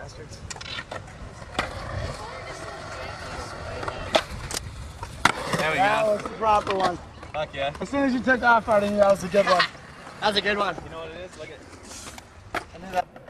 Bastards. There we That go. was the proper one. Fuck yeah. As soon as you took off, I knew that was a good one. That's a good one. You know what it is? Look at I knew that.